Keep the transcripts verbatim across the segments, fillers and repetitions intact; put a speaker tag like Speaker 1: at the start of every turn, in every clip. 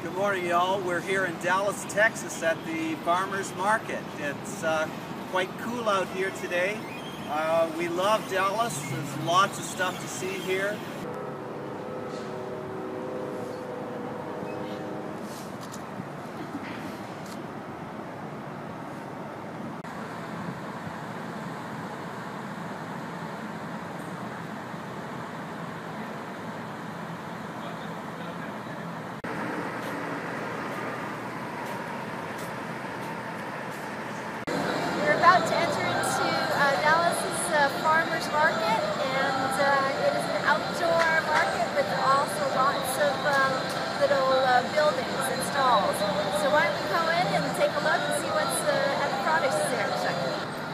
Speaker 1: Good morning, y'all. We're here in Dallas, Texas at the farmers market. It's uh, quite cool out here today. Uh, we love Dallas. There's lots of stuff to see here.
Speaker 2: About to enter into uh, Dallas's uh, farmers market, and uh, it is an outdoor market with also lots of um, little uh, buildings and stalls. So why don't we go in and take a look and see what's uh, at the products there in a second.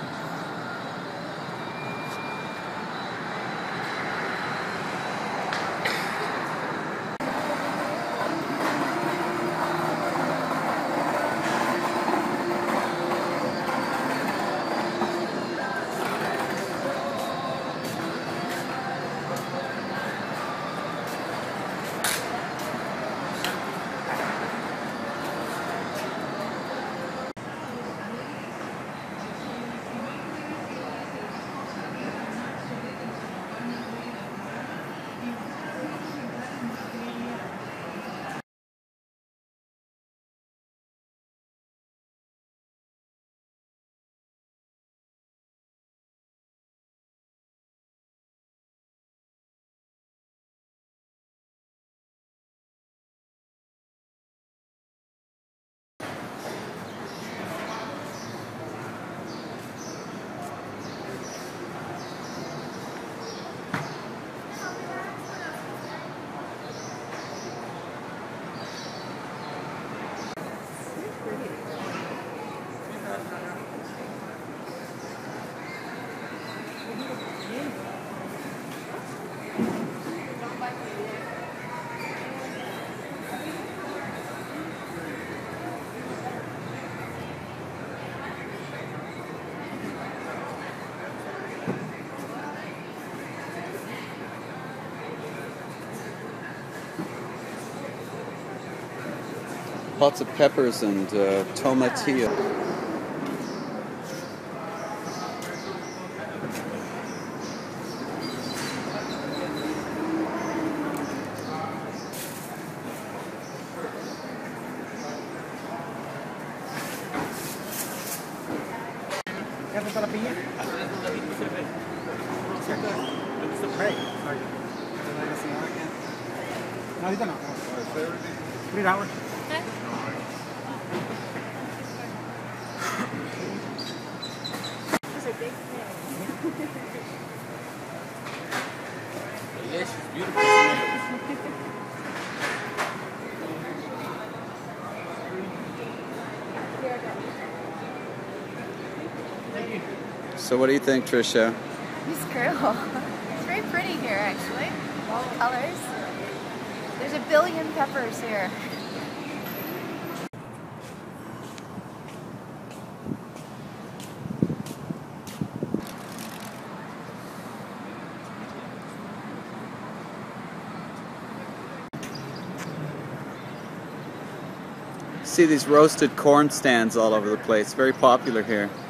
Speaker 1: Lots of peppers and uh, tomatillo.
Speaker 3: Ahorita no. Three hours.
Speaker 2: Those are big things.
Speaker 4: Delicious, beautiful.
Speaker 1: So what do you think, Tricia?
Speaker 2: It's cool. It's very pretty here, actually. All the colors. There's a billion peppers here.
Speaker 1: See these roasted corn stands all over the place. Very popular here.